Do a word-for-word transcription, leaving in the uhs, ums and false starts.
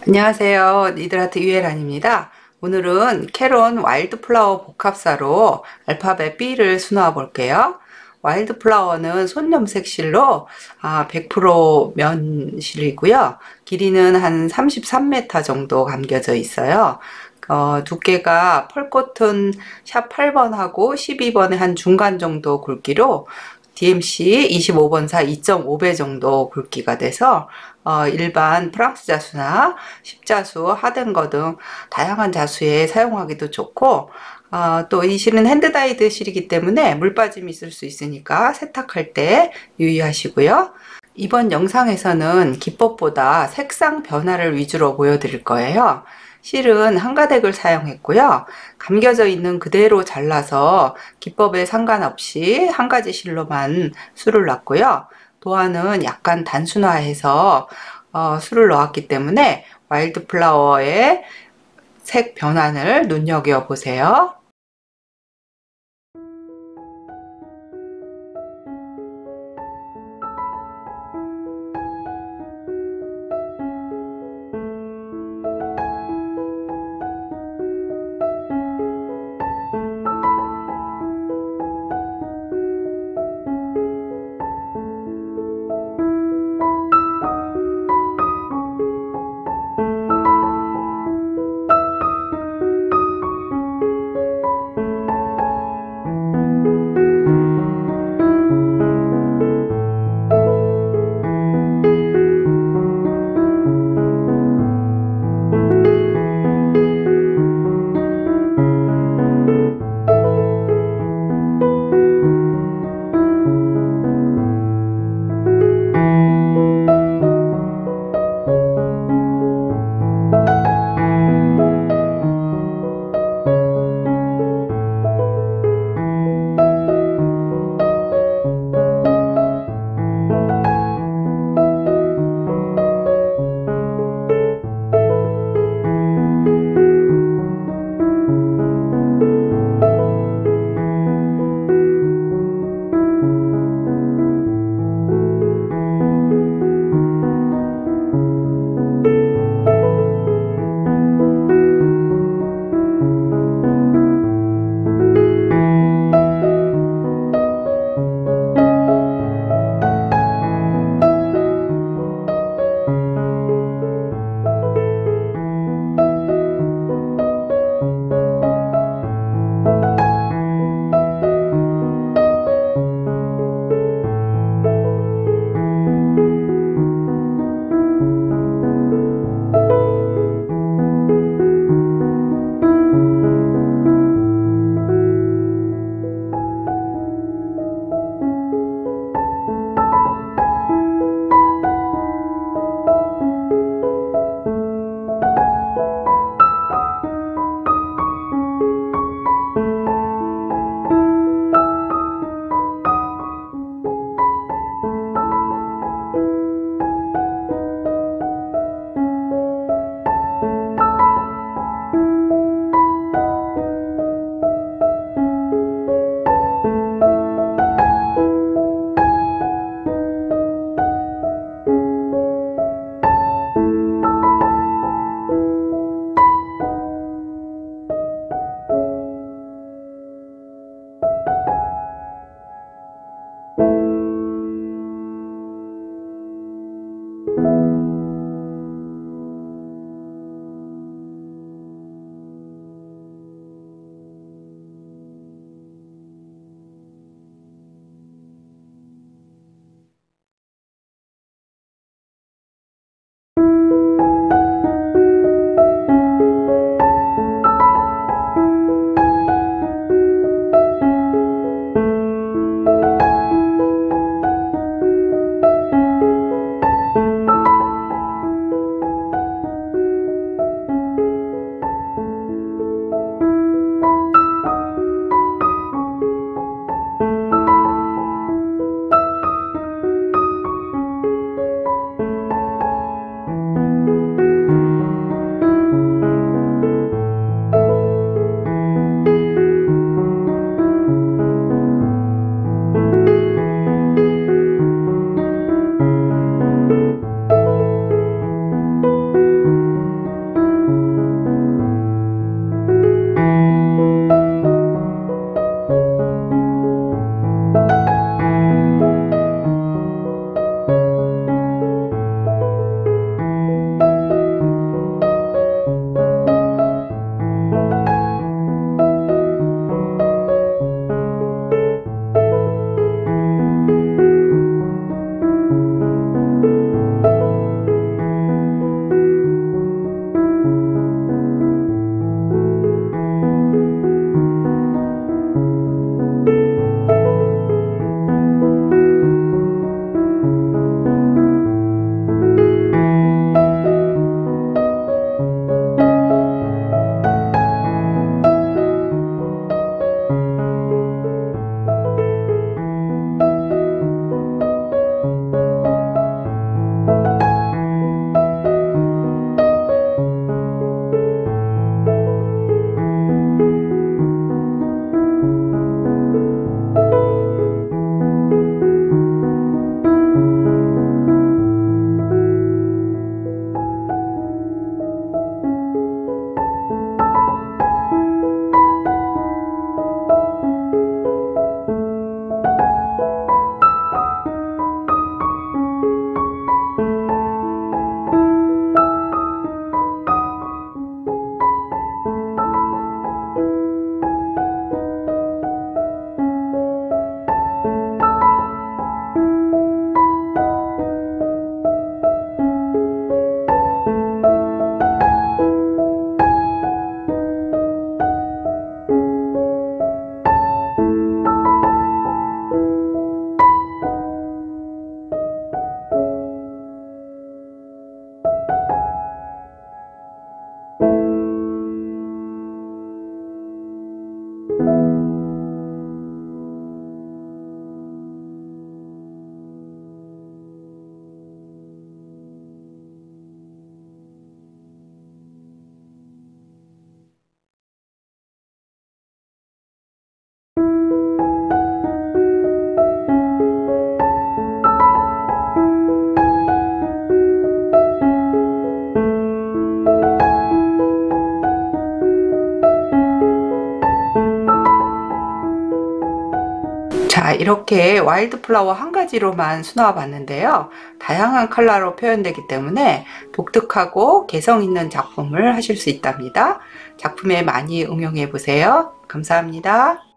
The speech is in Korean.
안녕하세요. 니들아트 유혜란입니다. 오늘은 캐론 와일드플라워 복합사로 알파벳 B를 수놓아 볼게요. 와일드플라워는 손염색 실로 아, 백 퍼센트 면실이고요. 길이는 한 삼십삼 미터 정도 감겨져 있어요. 어, 두께가 펄코튼 샵 팔 번하고 십이 번의 한 중간 정도 굵기로 디엠씨 이십오 번사 이 점 오 배 정도 굵기가 돼서 어, 일반 프랑스 자수나 십자수, 하덴거 등 다양한 자수에 사용하기도 좋고, 어, 또 이 실은 핸드다이드 실이기 때문에 물 빠짐이 있을 수 있으니까 세탁할 때 유의하시고요. 이번 영상에서는 기법보다 색상 변화를 위주로 보여드릴 거예요. 실은 한가닥을 사용했고요. 감겨져 있는 그대로 잘라서 기법에 상관없이 한 가지 실로만 술을 놨고요. 도안은 약간 단순화해서 어, 술을 넣었기 때문에 와일드 플라워의 색 변환을 눈여겨보세요. 자, 이렇게 와일드 플라워 한 가지로만 수놓아 봤는데요. 다양한 컬러로 표현되기 때문에 독특하고 개성 있는 작품을 하실 수 있답니다. 작품에 많이 응용해 보세요. 감사합니다.